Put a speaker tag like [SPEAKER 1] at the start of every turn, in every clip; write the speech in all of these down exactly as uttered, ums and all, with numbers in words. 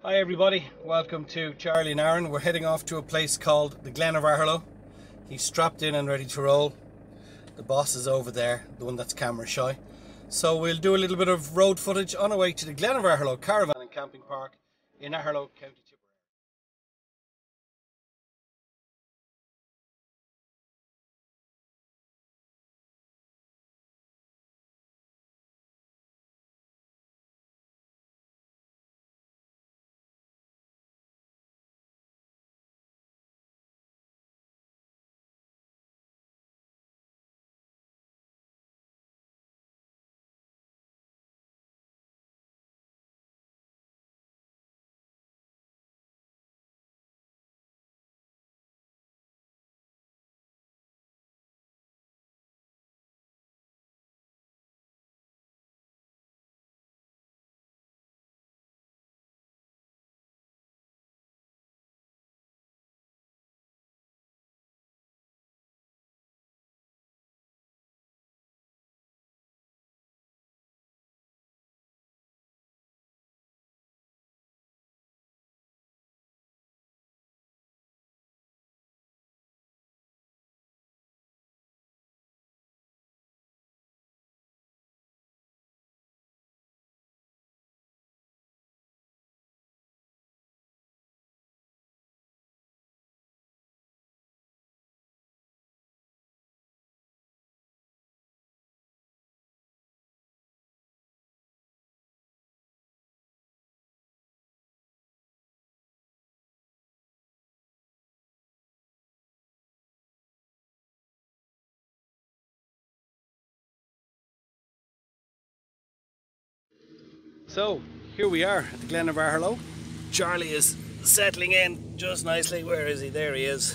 [SPEAKER 1] Hi everybody, welcome to Charlie and Aaron. We're heading off to a place called the Glen of Aherlow. He's strapped in and ready to roll. The boss is over there, the one that's camera shy. So we'll do a little bit of road footage on our way to the Glen of Aherlow Caravan and Camping Park in Aherlow, County Tipperary. So here we are at the Glen of Aherlow. Charlie is settling in just nicely. Where is he? There he is.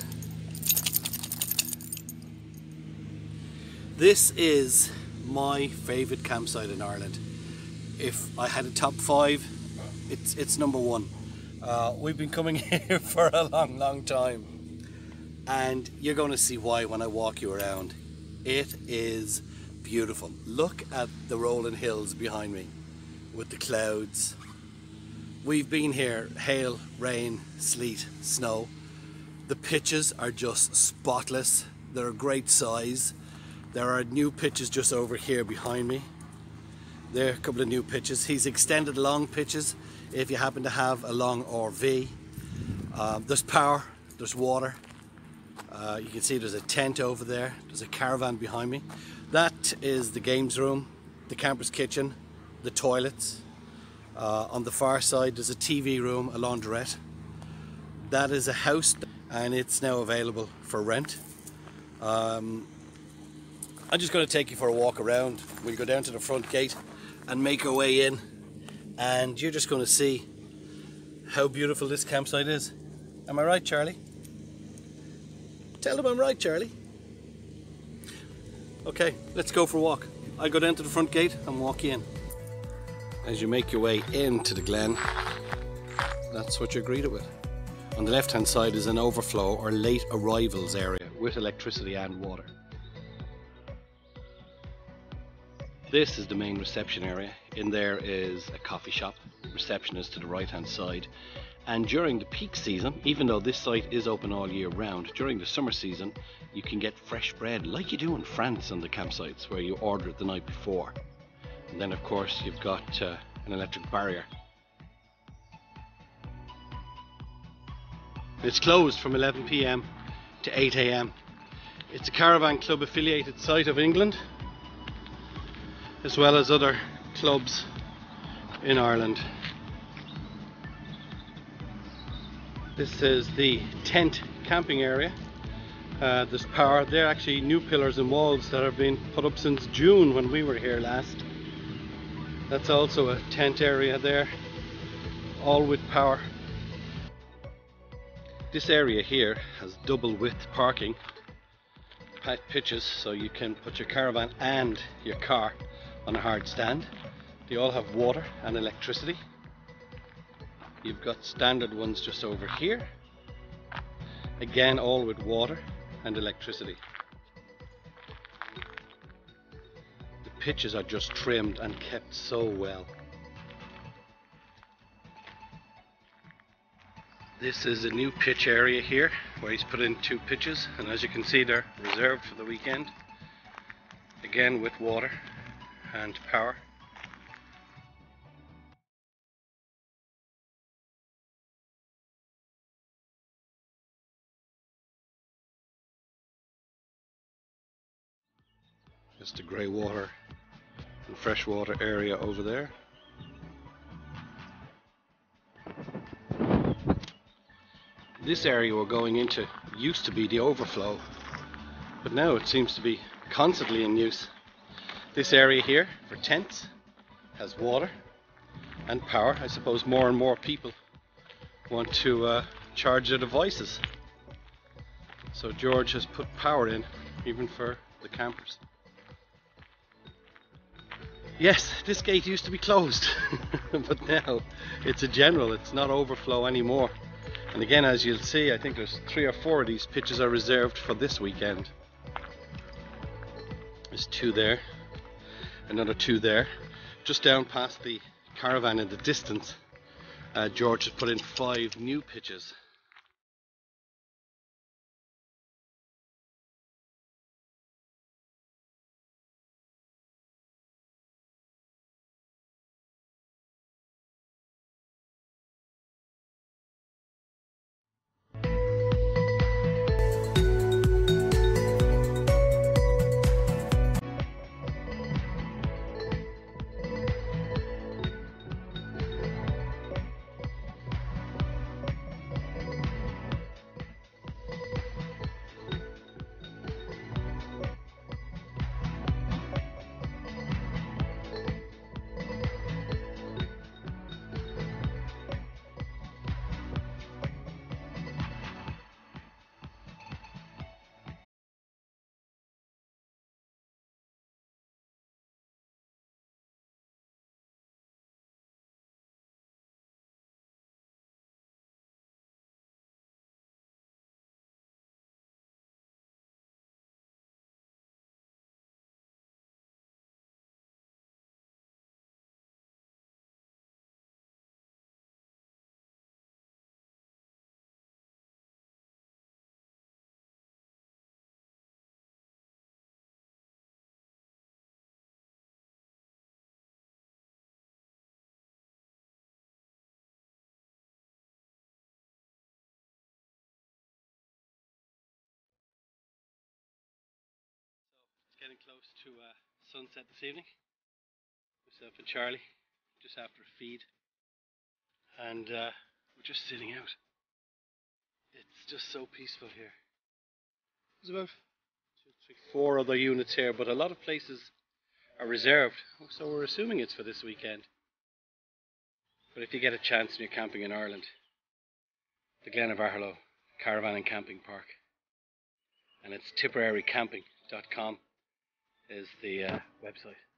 [SPEAKER 1] This is my favourite campsite in Ireland. If I had a top five, it's it's number one. Uh, we've been coming here for a long, long time, and you're going to see why when I walk you around. It is beautiful. Look at the rolling hills behind me with the clouds. We've been here, hail, rain, sleet, snow. The pitches are just spotless. They're a great size. There are new pitches just over here behind me. There are a couple of new pitches. He's extended long pitches if you happen to have a long R V. Uh, there's power, there's water. Uh, you can see there's a tent over there. There's a caravan behind me. That is the games room, the camper's kitchen, the toilets. Uh, on the far side there's a T V room, a laundrette. That is a house and it's now available for rent. Um, I'm just going to take you for a walk around. We'll go down to the front gate and make our way in, and you're just going to see how beautiful this campsite is. Am I right, Charlie? Tell them I'm right, Charlie. Okay, let's go for a walk. I'll go down to the front gate and walk you in. As you make your way into the Glen, that's what you're greeted with. On the left hand side is an overflow or late arrivals area with electricity and water. This is the main reception area. In there is a coffee shop, receptionist to the right hand side. And during the peak season, even though this site is open all year round, during the summer season you can get fresh bread like you do in France on the campsites where you order it the night before. And then of course you've got uh, an electric barrier. It's closed from eleven p m to eight a m It's a Caravan Club affiliated site of England, as well as other clubs in Ireland. This is the tent camping area. Uh, there's power. They're actually new pillars and walls that have been put up since June when we were here last. That's also a tent area there, all with power. This area here has double width parking, pitches, so you can put your caravan and your car on a hard stand. They all have water and electricity. You've got standard ones just over here, again all with water and electricity. The pitches are just trimmed and kept so well. This is a new pitch area here where he's put in two pitches, and as you can see they're reserved for the weekend, again with water and power. Just a grey water and freshwater area over there. This area we're going into used to be the overflow, but now it seems to be constantly in use. This area here for tents has water and power. I suppose more and more people want to uh, charge their devices, so George has put power in even for the campers. Yes, this gate used to be closed, but now it's a general, it's not overflow anymore. And again, as you'll see, I think there's three or four of these pitches are reserved for this weekend. There's two there, another two there. Just down past the caravan in the distance, uh, George has put in five new pitches. It's getting close to uh, sunset this evening. Myself and Charlie, just after a feed, and uh, we're just sitting out. It's just so peaceful here. There's about two, three, four other units here, but a lot of places are reserved, so we're assuming it's for this weekend. But if you get a chance and you're camping in Ireland, the Glen Of Aherlow Caravan and Camping Park, and it's tipperary camping dot com is the uh, website.